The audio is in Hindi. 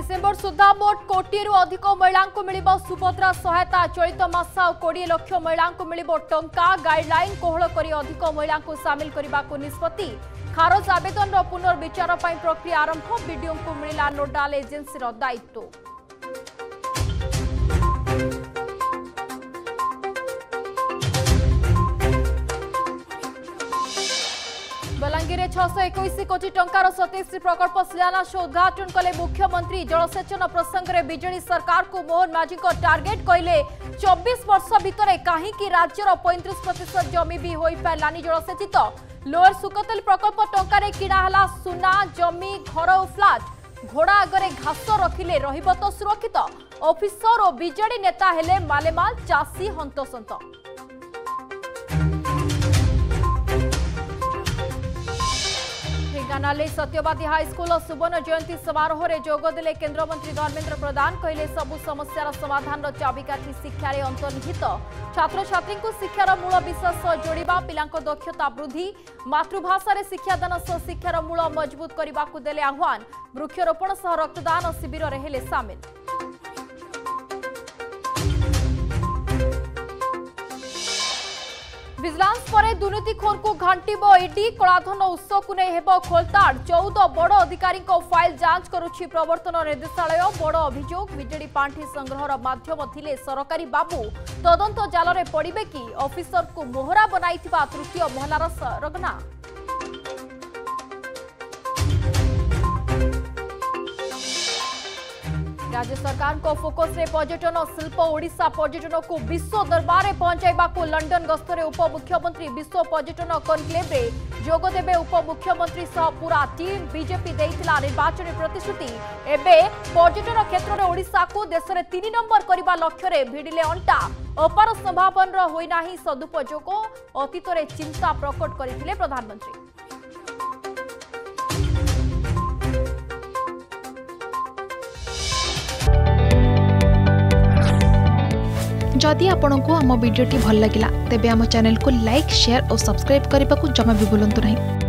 डिसेम्बर सुधा मोट कोटी अधिक महिला को मिल सुभद्रा सहायता। चलित मास 20 लाख महिला को मिल टंका। गाइडलाइन कोहल कर अधिक महिला को सामिल करने को निष्पत्ति। खारज आवेदन पुनर्विचार प्रक्रिया आरंभ। बीडीओ को मिला नोडाल एजेन्सी दायित्व। बलांगीर 621 कोटी टंकार 27 प्रकल्प शिलान्यास उद्घाटन कले मुख्यमंत्री। जलसेचन प्रसंग में बीजेडी सरकार को मोहन माझी टार्गेट कहले 24 वर्ष भितर कहीं राज्यर 35% जमी भी हो पारानी जलसेचित। लोअर सुकतेल प्रकल्प टंकार किणाला सुना जमी घर और फ्लाट। घोड़ा आगे घास रखिले रहिब तो सुरक्षित। ऑफिसर और बीजेडी नेता हेले मालेमाल चाषी हंतसंत। ढेंकानाल सत्यवादी हाईस्कूल सुवर्ण जयंती समारोह में जोगदेले केन्द्रमंत्री धर्मेन्द्र प्रधान। कहले सबु समस्यार समाधान चाबिकाठी शिक्षार अंतर्निहित। छात्र छात्री को शिक्षार मूल विषय सह जोड़ा। पिलांको दक्षता वृद्धि। मातृभाषा शिक्षादान सह शिक्षार मूल मजबूत करने को देले आह्वान। वृक्षरोपण सह रक्तदान शिविर हेले सामिल। विजिलेंस पर दुर्नीतिखोर को घांटिब ईडी। कलाधन उत्स को नहीं हेब खोलताड़। 14 बड़ अधिकारी फाइल जांच करुछि प्रवर्तन निर्देशालय। बड़ अभियोग बीजेडी पांठी संग्रहर माध्यम थिले सरकारी बाबू। तदंत जाल में पड़े कि ऑफिसर को मोहरा बनाई तृतीय महलार सरगना। राज्य सरकार को फोकस रे पर्यटन शिल्प। ओडिशा पर्यटन को विश्व दरबार में पहुंचाइबा को लंडन गस्तरे उपमुख्यमंत्री। विश्व पर्यटन कनक्लेव रे जोग देबे उपमुख्यमंत्री सह पूरा टीम। बीजेपी देइतिला निर्वाचन प्रतिश्रुति। एबे पर्यटन क्षेत्र में ओडिशा को देश में 3 नंबर करने लक्ष्य रे भिड़िले अंटा। अपार संभावन होई नाही सदुपयोग। अतीत रे चिंता प्रकट करथिले प्रधानमंत्री। जदि आपंक आम भिडी भल लगा तेब आम चैनल को लाइक शेयर और सब्सक्राइब करने को जमा भी भूलु नहीं।